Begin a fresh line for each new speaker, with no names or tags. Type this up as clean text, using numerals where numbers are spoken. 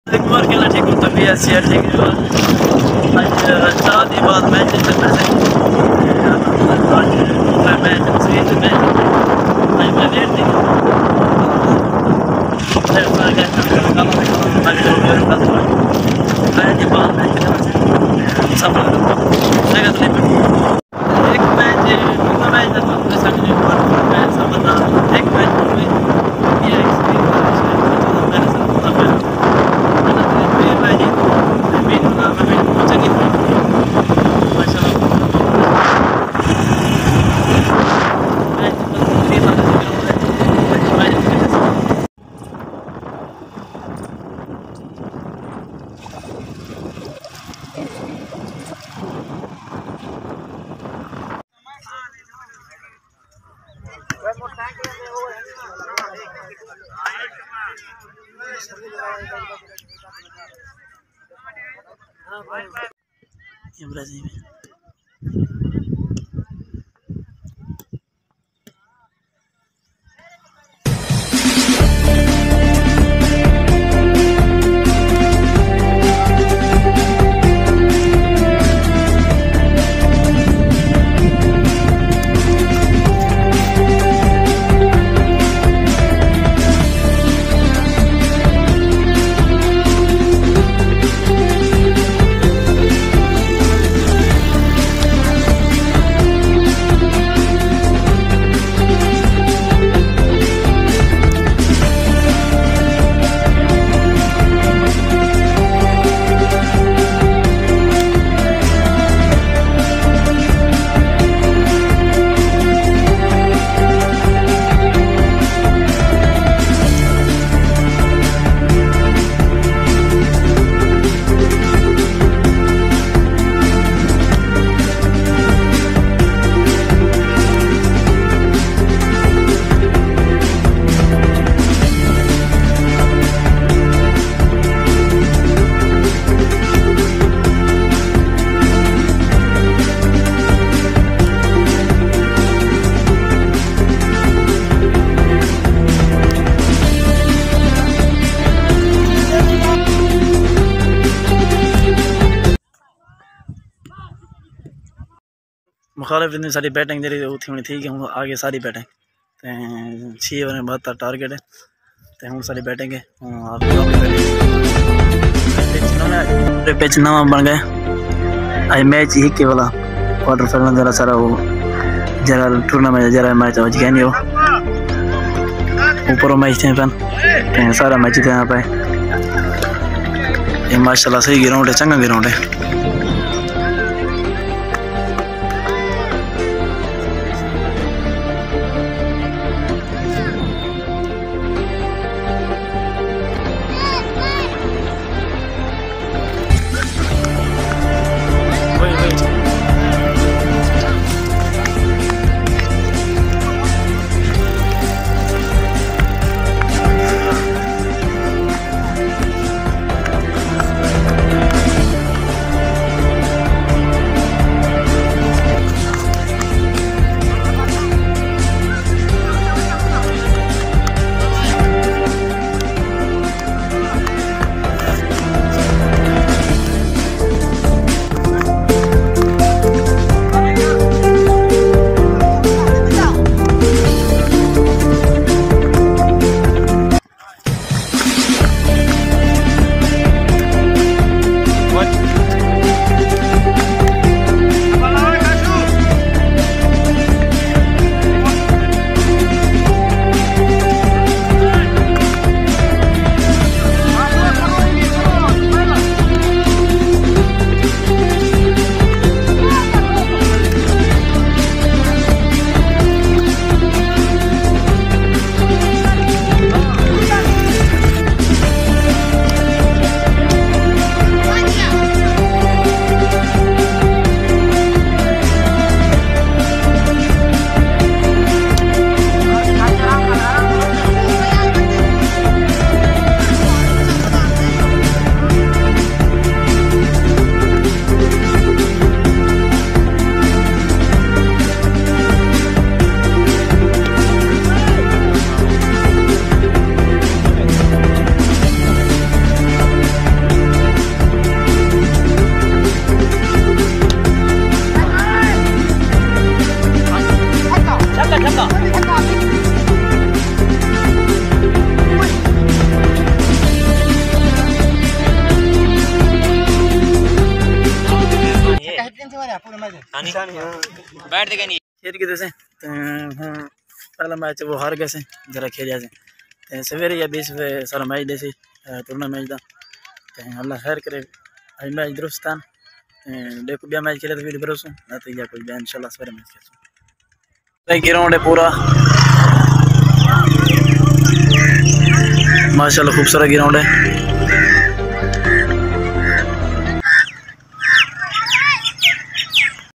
कुमार खेलना ठीक होता भी ऐसी है ठीक है आज 4 दिन बाद मैच चलना है आज मैच स्वीट में आज मैं वेट नहीं फिर मैं क्या काम मैं जो मेरे पास मैं दिन बाद मैच चलना है सब जगह तो एक मैच दूसरा मैच तो ऐसा नहीं हुआ मैं सब बता एक मैच में ये एक्सपीरियंस मेरे साथ होता है Brasil. मुखालिफ इतनी सारी बैटिंग जरी होनी थी कि हूँ आगे सारी बैटिंग तो 6 ओवर 72 टारगेट है तो हूँ सारी बैटिंग है पिच नवा बन गए आज मैच ही के वाला क्वार्टर फाइनल जरा सारा वो जरा टूर्नामेंट जरा मैच आज गया नहीं हो ऊपर मैच थे पन सारा मैच थे यहाँ पे माशाल्लाह सही ग्राउंड है चंगा ग्राउंड है बैठ के नहीं खेल के से पहला मैच वो हार गए से जरा खेलिया से ते सवेरे या 20 सारा मैच दे सी टूर्नामेंट दा ते अल्लाह खैर करे आज मैच दुरुस्तान देखो बिया मैच खेले तो वीडियो भरोसा ना तो या कोई बयान इंशाल्लाह सवेरे मैच खेल ग्राउंड है पूरा माशाल्लाह खूबसूरत ग्राउंड है।